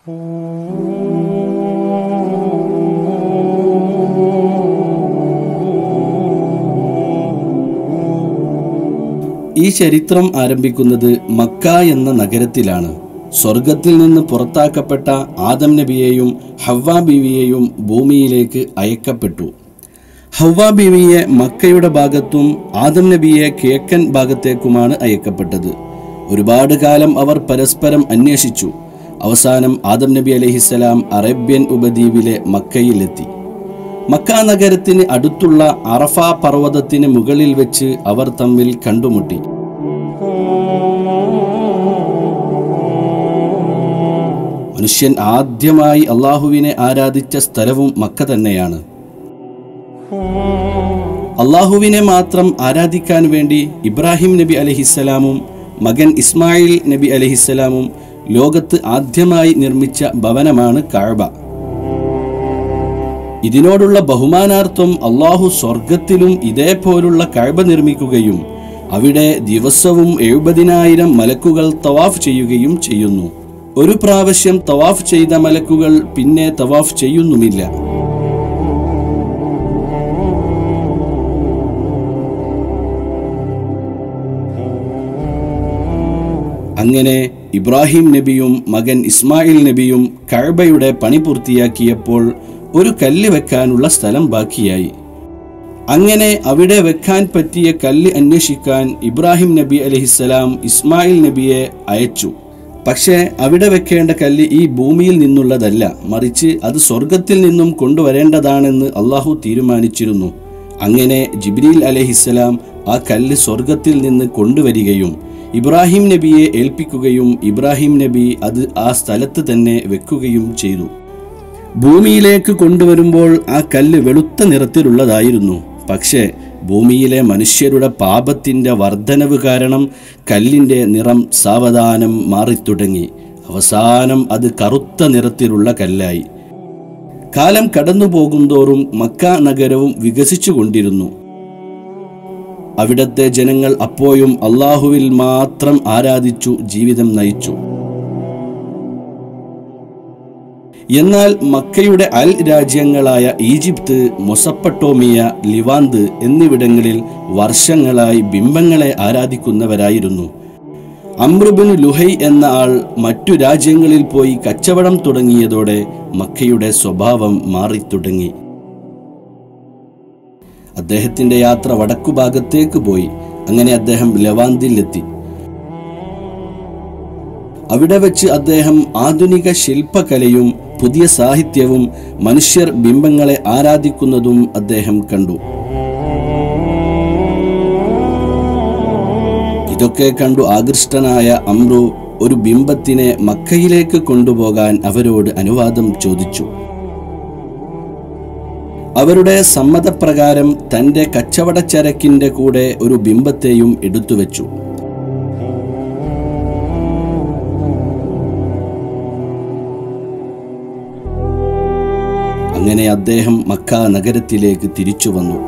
ഈ ചരിത്രം ആരംഭിക്കുന്നത് മക്ക എന്ന നഗരത്തിലാണ്. സ്വർഗത്തിൽ നിന്ന് പുറത്താക്കപ്പെട്ട ആദം നബിയെയും ഹവ്വ ബീവിയെയും ഭൂമിയിലേക്ക് അയക്കപ്പെട്ടു. ഹവ്വ ബീവിയെ മക്കയുടെ ഭാഗത്തും ആദം നബിയെ കിഴക്കൻ ഭാഗത്തേക്കുമാണ് അയക്കപ്പെട്ടത്. ഒരുപാട് കാലം അവർ പരസ്പരം അന്വേഷിച്ചു. അവസാനം ആദം നബി അലൈഹിസ്സലാം അറേബ്യൻ ഉപദ്വീപിലെ മക്കയിലെത്തി. മക്ക നഗരത്തിന് അടുത്തുള്ള അറഫ പർവ്വതത്തിന് മുകളിൽ വെച്ച് അവർ തമ്മിൽ കണ്ടുമുട്ടി. മനുഷ്യൻ ആദ്യമായി അള്ളാഹുവിനെ ആരാധിച്ച സ്ഥലവും മക്ക തന്നെയാണ്. അള്ളാഹുവിനെ മാത്രം ആരാധിക്കാൻ വേണ്ടി ഇബ്രാഹിം നബി അലൈഹിസ്സലാമും മകൻ ഇസ്മായിൽ നബി അലൈഹിസ്സലാമും ലോകത്ത് ആദ്യമായി നിർമ്മിച്ച ഭവനമാണ് കഅബ. ഇതിനോടുള്ള ബഹുമാനാർത്ഥം അള്ളാഹു സ്വർഗത്തിലും ഇതേപോലുള്ള കഅബ നിർമ്മിക്കുകയും അവിടെ ദിവസവും 70,000 മലക്കുകൾ തവാഫ് ചെയ്യുകയും ചെയ്യുന്നു. ഒരു പ്രാവശ്യം തവാഫ് ചെയ്ത മലക്കുകൾ പിന്നെ തവാഫ് ചെയ്യുന്നുമില്ല. അങ്ങനെ ഇബ്രാഹിം നബിയും മകൻ ഇസ്മായിൽ നബിയും കഅബയുടെ പണി പൂർത്തിയാക്കിയപ്പോൾ ഒരു കല്ല് വെക്കാനുള്ള സ്ഥലം ബാക്കിയായി. അങ്ങനെ അവിടെ വെക്കാൻ പറ്റിയ കല്ല് അന്വേഷിക്കാൻ ഇബ്രാഹിം നബി അലൈഹിസ്സലാം ഇസ്മായിൽ നബിയെ അയച്ചു. പക്ഷേ അവിടെ വെക്കേണ്ട കല്ല് ഈ ഭൂമിയിൽ നിന്നുള്ളതല്ല, മറിച്ച് അത് സ്വർഗത്തിൽ നിന്നും കൊണ്ടുവരേണ്ടതാണെന്ന് അള്ളാഹു തീരുമാനിച്ചിരുന്നു. അങ്ങനെ ജിബ്രീൽ അലൈഹിസ്സലാം ആ കല്ല് സ്വർഗത്തിൽ നിന്ന് കൊണ്ടുവരികയും ഇബ്രാഹിം നബിയെ ഏൽപ്പിക്കുകയും ഇബ്രാഹിം നബി അത് ആ സ്ഥലത്ത് തന്നെ വെക്കുകയും ചെയ്തു. ഭൂമിയിലേക്ക് കൊണ്ടുവരുമ്പോൾ ആ കല്ല് വെളുത്ത നിറത്തിലുള്ളതായിരുന്നു. പക്ഷേ ഭൂമിയിലെ മനുഷ്യരുടെ പാപത്തിന്റെ വർധനവ് കാരണം കല്ലിന്റെ നിറം സാവധാനം മാറിത്തുടങ്ങി. അവസാനം അത് കറുത്ത നിറത്തിലുള്ള കല്ലായി. കാലം കടന്നു പോകുന്തോറും മക്ക നഗരവും വികസിച്ചു കൊണ്ടിരുന്നു. അവിടത്തെ ജനങ്ങൾ അപ്പോഴും അള്ളാഹുവിൽ മാത്രം ആരാധിച്ചു ജീവിതം നയിച്ചു. എന്നാൽ മക്കയുടെ അയൽ രാജ്യങ്ങളായ ഈജിപ്ത്, മൊസപ്പട്ടോമിയ, ലിവാന്ത് എന്നിവിടങ്ങളിൽ വർഷങ്ങളായി ബിംബങ്ങളെ ആരാധിക്കുന്നവരായിരുന്നു. അംർ ബിൻ ലുഹൈ എന്ന ആൾ മറ്റു രാജ്യങ്ങളിൽ പോയി കച്ചവടം തുടങ്ങിയതോടെ മക്കയുടെ സ്വഭാവം മാറിത്തുടങ്ങി. അദ്ദേഹത്തിന്റെ യാത്ര വടക്കുഭാഗത്തേക്ക് പോയി. അങ്ങനെ അദ്ദേഹം ലവാന്തിലെത്തി. അവിടെ വെച്ച് അദ്ദേഹം ആധുനിക ശില്പകലയും പുതിയ സാഹിത്യവും മനുഷ്യർ ബിംബങ്ങളെ ആരാധിക്കുന്നതും അദ്ദേഹം കണ്ടു. ഇതൊക്കെ കണ്ടു ആകൃഷ്ടനായ അംറു ഒരു ബിംബത്തിനെ മക്കയിലേക്ക് കൊണ്ടുപോകാൻ അവരോട് അനുവാദം ചോദിച്ചു. അവരുടെ സമ്മതപ്രകാരം തന്റെ കച്ചവടച്ചരക്കിന്റെ കൂടെ ഒരു ബിംബത്തെയും എടുത്തുവെച്ചു. അങ്ങനെ അദ്ദേഹം മക്ക നഗരത്തിലേക്ക് തിരിച്ചുവന്നു.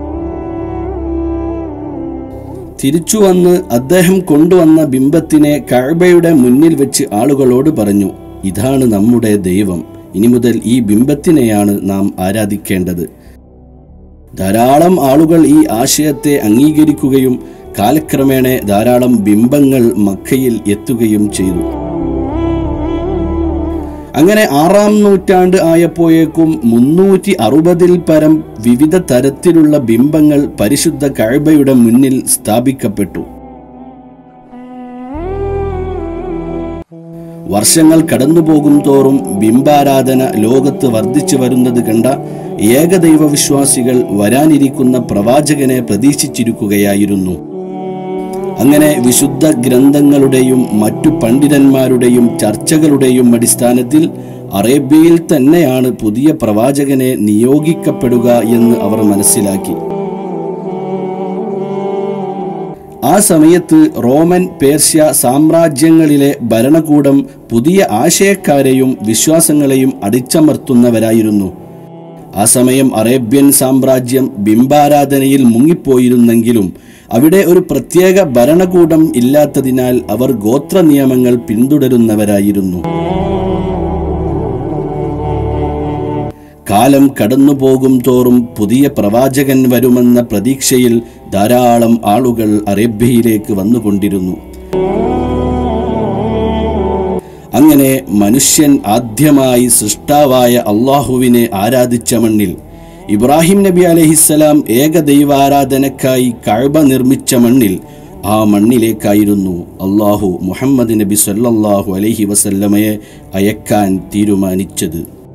അദ്ദേഹം കൊണ്ടുവന്ന ബിംബത്തിനെ കഅബയുടെ മുന്നിൽ വെച്ച് ആളുകളോട് പറഞ്ഞു, ഇതാണ് നമ്മുടെ ദൈവം. ഇനി മുതൽ ഈ ബിംബത്തിനെയാണ് നാം ആരാധിക്കേണ്ടത്. ധാരാളം ആളുകൾ ഈ ആശയത്തെ അംഗീകരിക്കുകയും കാലക്രമേണ ധാരാളം ബിംബങ്ങൾ മക്കയിൽ എത്തുകയും ചെയ്തു. അങ്ങനെ 6-ാം നൂറ്റാണ്ട് ആയപ്പോഴേക്കും 360-ൽ പരം വിവിധ തരത്തിലുള്ള ബിംബങ്ങൾ പരിശുദ്ധ കഅബയുടെ മുന്നിൽ സ്ഥാപിക്കപ്പെട്ടു. വർഷങ്ങൾ കടന്നുപോകും തോറും ബിംബാരാധന ലോകത്ത് വർദ്ധിച്ചു വരുന്നത് കണ്ട ഏകദൈവ വിശ്വാസികൾ വരാനിരിക്കുന്ന പ്രവാചകനെ പ്രതീക്ഷിച്ചിരിക്കുകയായിരുന്നു. അങ്ങനെ വിശുദ്ധ ഗ്രന്ഥങ്ങളുടെയും മറ്റു പണ്ഡിതന്മാരുടെയും ചർച്ചകളുടെയും അടിസ്ഥാനത്തിൽ അറേബ്യയിൽ തന്നെയാണ് പുതിയ പ്രവാചകനെ നിയോഗിക്കപ്പെടുക എന്ന് അവർ മനസ്സിലാക്കി. ആ സമയത്ത് റോമൻ, പേർഷ്യ സാമ്രാജ്യങ്ങളിലെ ഭരണകൂടം പുതിയ ആശയക്കാരെയും വിശ്വാസങ്ങളെയും അടിച്ചമർത്തുന്നവരായിരുന്നു. ആ സമയം അറേബ്യൻ സാമ്രാജ്യം ബിംബാരാധനയിൽ മുങ്ങിപ്പോയിരുന്നെങ്കിലും അവിടെ ഒരു പ്രത്യേക ഭരണകൂടം ഇല്ലാത്തതിനാൽ അവർ ഗോത്ര നിയമങ്ങൾ പിന്തുടരുന്നവരായിരുന്നു. കാലം കടന്നുപോകും തോറും പുതിയ പ്രവാചകൻ വരുമെന്ന പ്രതീക്ഷയിൽ ധാരാളം ആളുകൾ അറേബ്യയിലേക്ക് വന്നുകൊണ്ടിരുന്നു. അങ്ങനെ മനുഷ്യൻ ആദ്യമായി സൃഷ്ടാവായ അള്ളാഹുവിനെ ആരാധിച്ച മണ്ണിൽ, ഇബ്രാഹിം നബി അലൈഹിസ്സലാം ഏകദൈവാരാധനക്കായി കഅബ നിർമ്മിച്ച മണ്ണിൽ, ആ മണ്ണിലേക്കായിരുന്നു അള്ളാഹു മുഹമ്മദ് നബി സല്ലല്ലാഹു അലൈഹി വസല്ലമയെ അയക്കാൻ തീരുമാനിച്ചത്.